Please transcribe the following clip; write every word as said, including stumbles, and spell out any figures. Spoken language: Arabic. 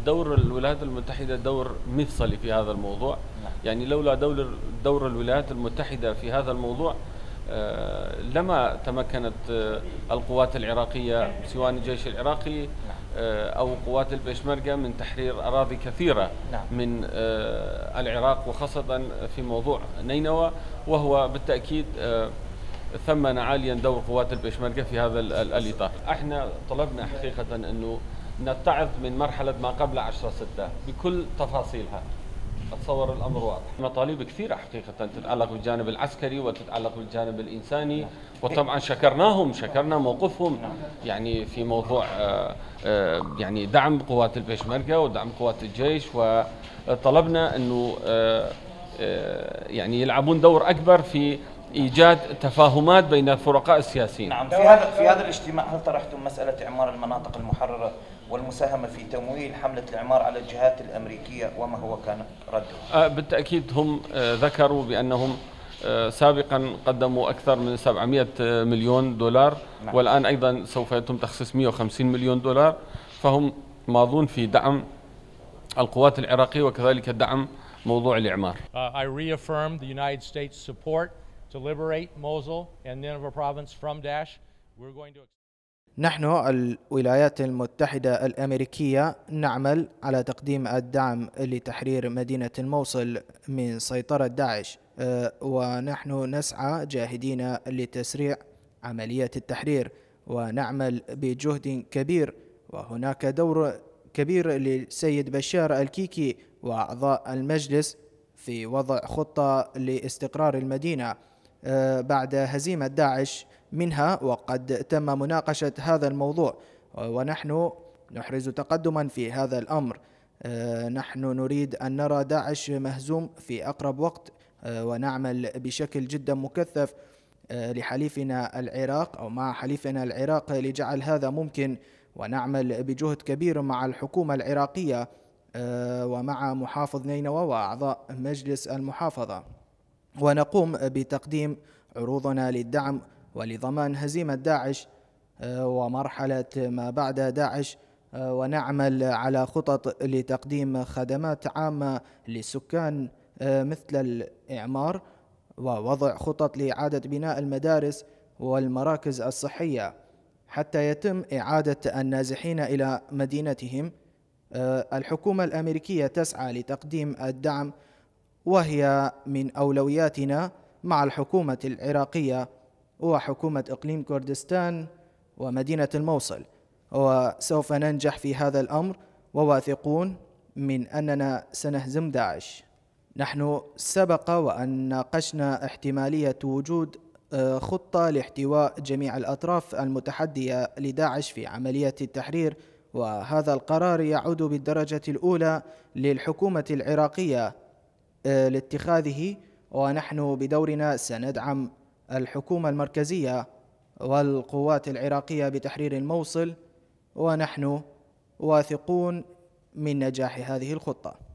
دور الولايات المتحدة دور مفصلي في هذا الموضوع. يعني لولا دور دور الولايات المتحدة في هذا الموضوع لما تمكنت القوات العراقية سواء الجيش العراقي أو قوات البيشمركة من تحرير أراضي كثيرة من العراق، وخاصة في موضوع نينوى، وهو بالتأكيد ثمن عاليا دور قوات البيشمركة في هذا الإطار. احنا طلبنا حقيقة أنه نتعظ من مرحلة ما قبل عشرة ستة بكل تفاصيلها. أتصور الأمر واضح. مطالب كثيرة حقيقة تتعلق بالجانب العسكري وتتعلق بالجانب الإنساني، وطبعا شكرناهم شكرنا موقفهم يعني في موضوع يعني دعم قوات البيشمركة ودعم قوات الجيش، وطلبنا أنه يعني يلعبون دور أكبر في إيجاد تفاهمات بين الفرقاء السياسيين. نعم. في هذا في هذا الاجتماع هل طرحتم مسألة إعمار المناطق المحررة والمساهمة في تمويل حملة الإعمار على الجهات الأمريكية، وما هو كان رده؟ بالتأكيد هم ذكروا بأنهم سابقا قدموا أكثر من سبعمئة مليون دولار. نعم. والآن أيضا سوف يتم تخصيص مئة وخمسين مليون دولار، فهم ماضون في دعم القوات العراقية وكذلك دعم موضوع الإعمار. Uh, I reaffirm the United States support to liberate Mosul and Nineveh province from Daesh. We're going to نحن الولايات المتحدة الأمريكية نعمل على تقديم الدعم لتحرير مدينة الموصل من سيطرة داعش، ونحن نسعى جاهدين لتسريع عملية التحرير ونعمل بجهد كبير. وهناك دور كبير للسيد بشار الكيكي وأعضاء المجلس في وضع خطة لاستقرار المدينة بعد هزيمة داعش منها، وقد تم مناقشة هذا الموضوع ونحن نحرز تقدما في هذا الأمر. نحن نريد أن نرى داعش مهزوم في أقرب وقت، ونعمل بشكل جدا مكثف لحليفنا العراق أو مع حليفنا العراق لجعل هذا ممكن، ونعمل بجهد كبير مع الحكومة العراقية ومع محافظ نينوى وأعضاء مجلس المحافظة، ونقوم بتقديم عروضنا للدعم ولضمان هزيمة داعش ومرحلة ما بعد داعش، ونعمل على خطط لتقديم خدمات عامة للسكان مثل الإعمار، ووضع خطط لإعادة بناء المدارس والمراكز الصحية حتى يتم إعادة النازحين إلى مدينتهم. الحكومة الأمريكية تسعى لتقديم الدعم، وهي من أولوياتنا مع الحكومة العراقية وحكومة إقليم كردستان ومدينة الموصل، وسوف ننجح في هذا الأمر وواثقون من أننا سنهزم داعش. نحن سبق وأن ناقشنا احتمالية وجود خطة لاحتواء جميع الأطراف المتحدية لداعش في عملية التحرير، وهذا القرار يعود بالدرجة الأولى للحكومة العراقية لاتخاذه، ونحن بدورنا سندعم الحكومة المركزية والقوات العراقية بتحرير الموصل، ونحن واثقون من نجاح هذه الخطة.